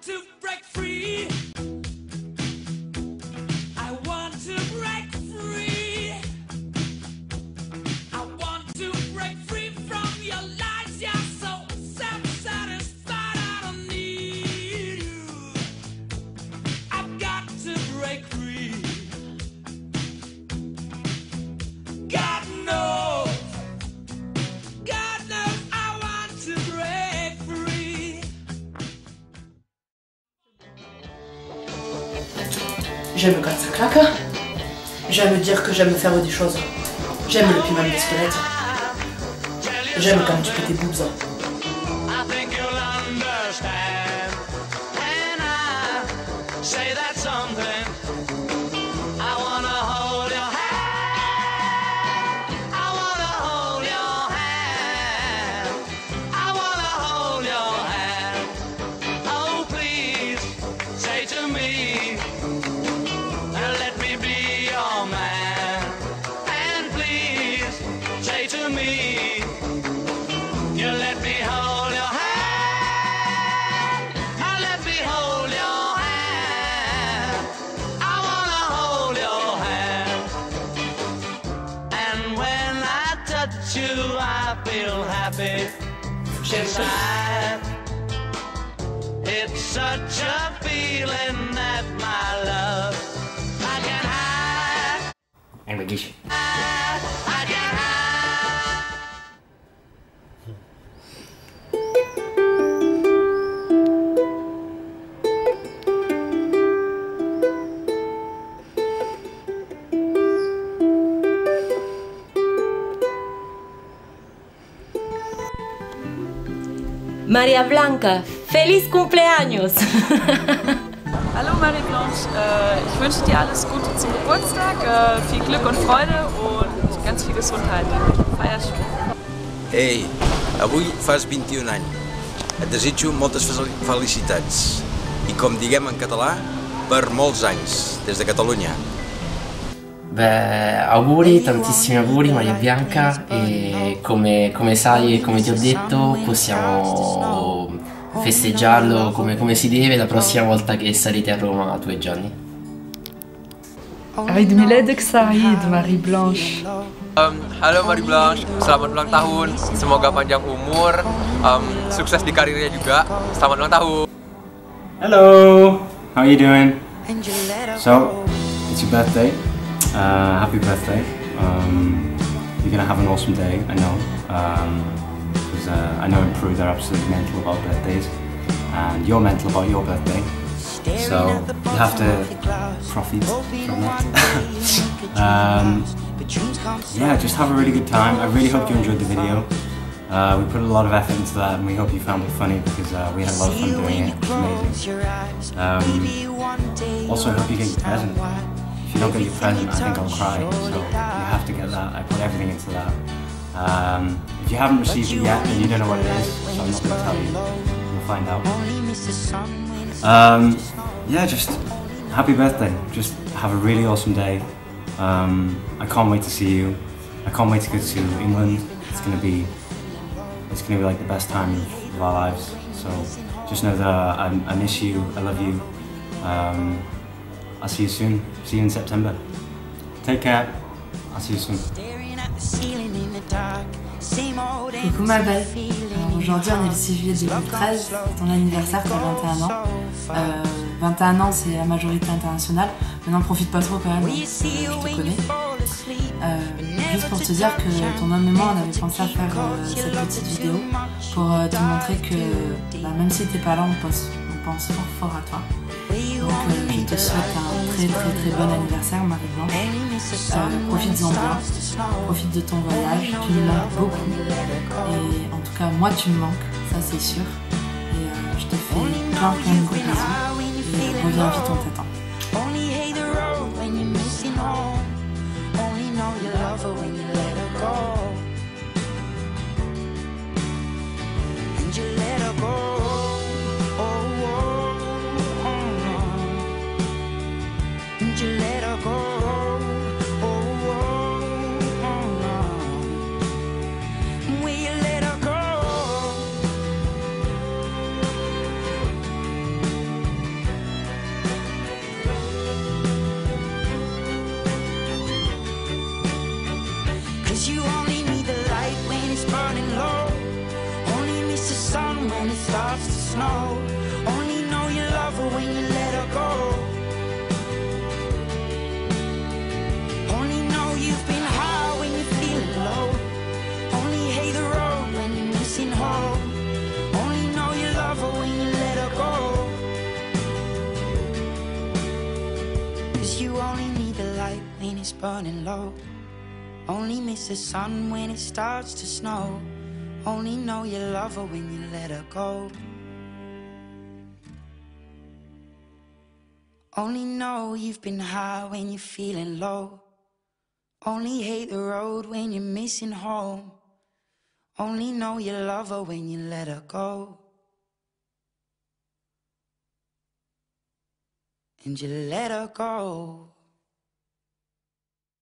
to break free. I want to break free. I want to break free from your lies. You're so self-satisfied. I don't need you. I've got to break free. God knows I want to break free. J'aime quand ça claque. J'aime dire que j'aime faire des choses. J'aime le piment des squelettes. J'aime quand tu fais tes boobs. I think you'll understand when I say that something. I wanna hold your hand. I wanna hold your hand. I wanna hold your hand. Oh, please say to me, let me be your man. And please say to me, you let me hold your hand. Let me hold your hand. I wanna hold your hand. And when I touch you, I feel happy. Inside. It's such a feeling that my love I can hide. Anh phải ghi. I can hide. Maria Blanca, feliz cumpleaños! Hallo Marie-Blanche, ich wünsche dir alles Gute zum Geburtstag, viel Glück und Freude und ganz viel Gesundheit. Feier schön. Ei, avui fas 21 anys. Et desitjo moltes felicitats. I com diguem en català, per molts anys, des de Catalunya. Beh, auguri, tantissimi auguri Maria Bianca, e come sai e come ti ho detto possiamo festeggiarlo come si deve la prossima volta che sarete a Roma tu e Gianni. Eid Miladek Said, Marie-Blanche. Halo Marie-Blanche, selamat ulang tahun, semoga panjang umur, sukses di karirnya juga, selamat ulang tahun. Hello, how are you doing? So, it's your birthday. Happy birthday. You're gonna have an awesome day, I know. Because I know in Peru they're absolutely mental about birthdays, and you're mental about your birthday. So you have to profit from that. Yeah, just have a really good time. I really hope you enjoyed the video. We put a lot of effort into that, and we hope you found it funny because we had a lot of fun doing it. It was amazing. Also, I hope you get your present. If you don't get your present, I think I'll cry. So you have to get that. I put everything into that. If you haven't received it yet, then you don't know what it is, so I'm not going to tell you. You'll find out. Yeah, just happy birthday. Just have a really awesome day. I can't wait to see you. I can't wait to go to England. It's gonna be like the best time of our lives. So just know that I miss you. I love you. I'll see you soon. See you in September. Take care. I'll see you soon. Coucou ma belle. Alors aujourd'hui on est le 6 juillet 2013, c'est ton anniversaire, t'as 21 ans. 21 ans c'est la majorité internationale, mais n'en profite pas trop quand même, je te connais. Juste pour te dire que ton homme et moi on avait pensé à faire cette petite vidéo pour te montrer que même si t'es pas là, on pense fort à toi. Donc je te souhaite un très bon anniversaire Marie-Blanche. Profites-en bien, profite de ton voyage, tu me manques beaucoup. Et en tout cas moi tu me manques, ça c'est sûr. Et je te fais plein de gros bisous. Et reviens vite, on t'attend. 'Cause you only need the light when it's burning low. Only miss the sun when it starts to snow. Only know you love her when you let her go. Only know you've been high when you're feeling low. Only hate the road when you're missing home. Only know you love her when you let her go. 'Cause you only need the light when it's burning low. Only miss the sun when it starts to snow. Only know you love her when you let her go. Only know you've been high when you're feeling low. Only hate the road when you're missing home. Only know you love her when you let her go. And you let her go.